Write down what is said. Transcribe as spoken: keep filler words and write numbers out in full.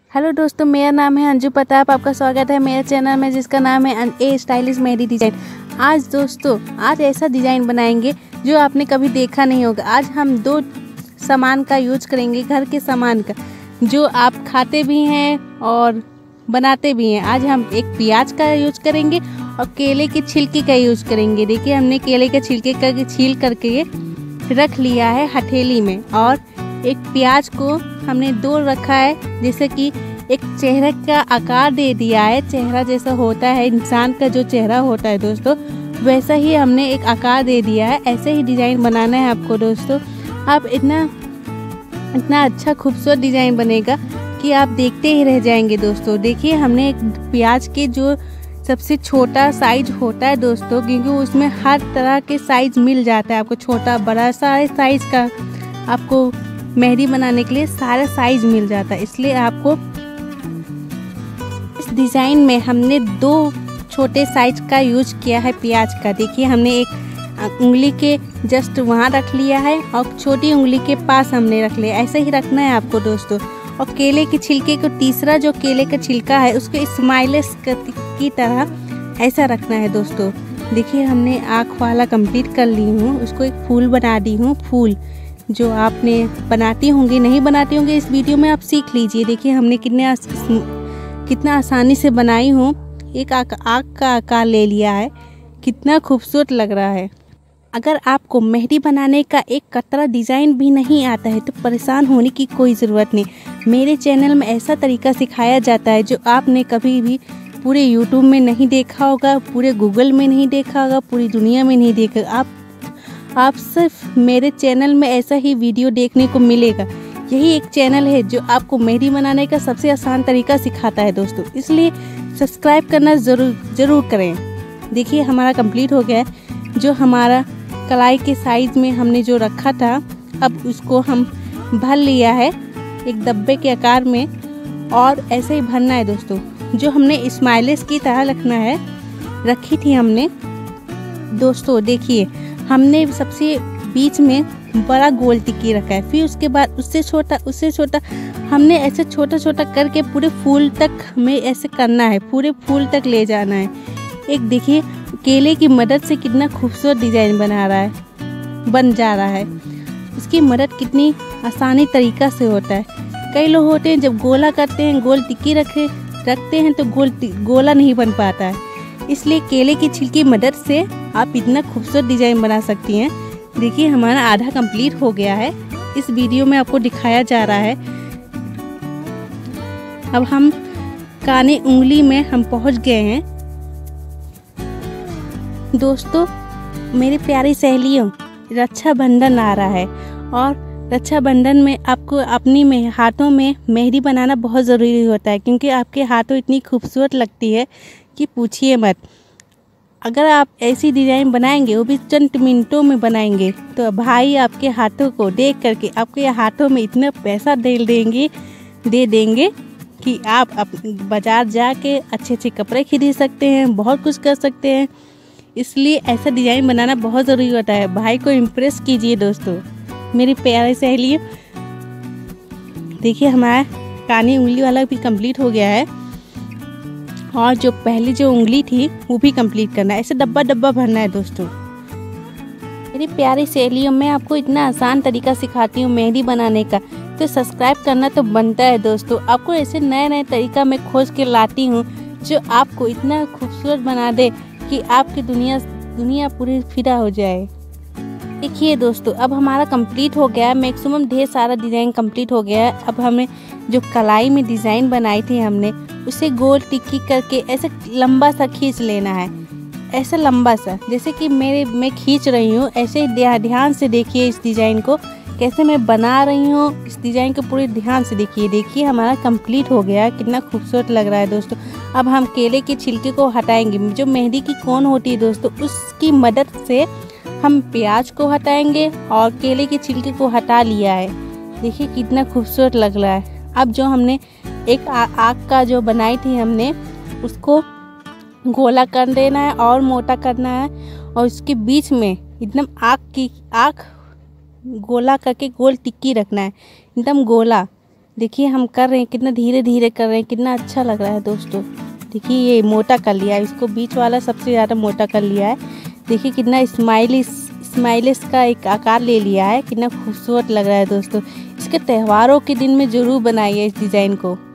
Hello दोस्तों, मेरा नाम है अंजू प्रताप। आपका स्वागत है मेरे चैनल में जिसका नाम है ए स्टाइलिश मेहंदी डिज़ाइन। आज दोस्तों आज ऐसा डिज़ाइन बनाएंगे जो आपने कभी देखा नहीं होगा। आज हम दो सामान का यूज करेंगे, घर के सामान का, जो आप खाते भी हैं और बनाते भी हैं। आज हम एक प्याज का यूज करेंगे और केले के छिलके का यूज करेंगे। देखिए, हमने केले के छिलके का छील करके रख लिया है हथेली में, और एक प्याज को हमने दो रखा है, जैसे कि एक चेहरे का आकार दे दिया है। चेहरा जैसा होता है इंसान का, जो चेहरा होता है दोस्तों, वैसा ही हमने एक आकार दे दिया है। ऐसे ही डिज़ाइन बनाना है आपको दोस्तों। आप इतना इतना अच्छा खूबसूरत डिज़ाइन बनेगा कि आप देखते ही रह जाएंगे दोस्तों। देखिए, हमने एक प्याज के जो सबसे छोटा साइज होता है दोस्तों, क्योंकि उसमें हर तरह के साइज मिल जाता है आपको, छोटा बड़ा सारे साइज का आपको मेहंदी बनाने के लिए सारा साइज मिल जाता है। इसलिए आपको इस डिज़ाइन में हमने दो छोटे साइज का यूज किया है प्याज का। देखिए, हमने एक उंगली के जस्ट वहाँ रख लिया है और छोटी उंगली के पास हमने रख लिया। ऐसे ही रखना है आपको दोस्तों। और केले के छिलके को, तीसरा जो केले का छिलका है, उसको स्माइलेस की तरह ऐसा रखना है दोस्तों। देखिए, हमने आँख वाला कंप्लीट कर ली हूँ, उसको एक फूल बना दी हूँ। फूल जो आपने बनाती होंगी, नहीं बनाती होंगी, इस वीडियो में आप सीख लीजिए। देखिए, हमने कितने आस, कितना आसानी से बनाई हूँ। एक आँख का आकार ले लिया है, कितना खूबसूरत लग रहा है। अगर आपको मेहंदी बनाने का एक कतरा डिज़ाइन भी नहीं आता है तो परेशान होने की कोई ज़रूरत नहीं। मेरे चैनल में ऐसा तरीका सिखाया जाता है जो आपने कभी भी पूरे यूट्यूब में नहीं देखा होगा, पूरे गूगल में नहीं देखा होगा, पूरी दुनिया में नहीं देखा। आप आप सिर्फ मेरे चैनल में ऐसा ही वीडियो देखने को मिलेगा। यही एक चैनल है जो आपको मेहंदी बनाने का सबसे आसान तरीका सिखाता है दोस्तों। इसलिए सब्सक्राइब करना ज़रूर ज़रूर करें। देखिए, हमारा कंप्लीट हो गया है। जो हमारा कलाई के साइज में हमने जो रखा था, अब उसको हम भर लिया है एक डब्बे के आकार में, और ऐसे ही भरना है दोस्तों। जो हमने स्माइलेस की तरह रखना है, रखी थी हमने दोस्तों। देखिए, हमने सबसे बीच में बड़ा गोल टिक्की रखा है, फिर उसके बाद उससे छोटा, उससे छोटा हमने ऐसे छोटा छोटा करके पूरे फूल तक हमें ऐसे करना है, पूरे फूल तक ले जाना है। एक देखिए, केले की मदद से कितना खूबसूरत डिज़ाइन बना रहा है बन जा रहा है। इसकी मदद कितनी आसानी तरीका से होता है। कई लोग होते हैं जब गोला करते हैं, गोल टिक्की रखे रखते हैं तो गोल गोला नहीं बन पाता है। इसलिए केले की छिलके की मदद से आप इतना खूबसूरत डिज़ाइन बना सकती हैं। देखिए, हमारा आधा कंप्लीट हो गया है। इस वीडियो में आपको दिखाया जा रहा है। अब हम काने उंगली में हम पहुंच गए हैं दोस्तों। मेरी प्यारी सहेलियों, रक्षाबंधन आ रहा है, और रक्षाबंधन में आपको अपनी में हाथों में मेहंदी बनाना बहुत ज़रूरी होता है, क्योंकि आपके हाथों इतनी खूबसूरत लगती है कि पूछिए मत। अगर आप ऐसी डिज़ाइन बनाएंगे, वो भी चंद मिनटों में बनाएंगे, तो भाई आपके हाथों को देख करके आपके हाथों में इतना पैसा दे देंगे दे देंगे कि आप बाज़ार जाके अच्छे अच्छे कपड़े खरीद सकते हैं, बहुत कुछ कर सकते हैं। इसलिए ऐसा डिज़ाइन बनाना बहुत ज़रूरी होता है। भाई को इम्प्रेस कीजिए दोस्तों, मेरी प्यारी सहेलियों। देखिए, हमारा कानी उंगली वाला भी कंप्लीट हो गया है, और जो पहली जो उंगली थी वो भी कंप्लीट करना है। ऐसे डब्बा डब्बा भरना है दोस्तों। मेरी प्यारी सहेलियों, मैं आपको इतना आसान तरीका सिखाती हूँ मेहंदी बनाने का, तो सब्सक्राइब करना तो बनता है दोस्तों। आपको ऐसे नए नए तरीका मैं खोज के लाती हूँ जो आपको इतना खूबसूरत बना दे कि आपकी दुनिया दुनिया पूरी फिदा हो जाए। देखिए दोस्तों, अब हमारा कंप्लीट हो गया है। मैक्सिमम ढेर सारा डिज़ाइन कंप्लीट हो गया है। अब हमें जो कलाई में डिज़ाइन बनाई थी हमने, उसे गोल टिक्की करके ऐसे लंबा सा खींच लेना है। ऐसा लंबा सा, जैसे कि मेरे मैं खींच रही हूँ, ऐसे ही ध्यान से देखिए इस डिज़ाइन को, कैसे मैं बना रही हूँ। इस डिज़ाइन को पूरे ध्यान से देखिए। देखिए, हमारा कंप्लीट हो गया, कितना खूबसूरत लग रहा है दोस्तों। अब हम केले के छिलके को हटाएंगे। जो मेहंदी की कोन होती है दोस्तों, उसकी मदद से हम प्याज को हटाएंगे, और केले के छिलके को हटा लिया है। देखिए, कितना खूबसूरत लग रहा है। अब जो हमने एक आँख का जो बनाई थी हमने, उसको गोला कर देना है और मोटा करना है, और उसके बीच में एकदम आँख की आँख गोला करके गोल टिक्की रखना है, एकदम गोला। देखिए हम कर रहे हैं, कितना धीरे धीरे कर रहे हैं, कितना अच्छा लग रहा है दोस्तों। देखिए ये मोटा कर लिया है, इसको बीच वाला सबसे ज़्यादा मोटा कर लिया है। देखिए कितना स्माइलिश स्माइलिश का एक आकार ले लिया है, कितना खूबसूरत लग रहा है दोस्तों। इसके त्योहारों के दिन में ज़रूर बनाइए इस डिज़ाइन को।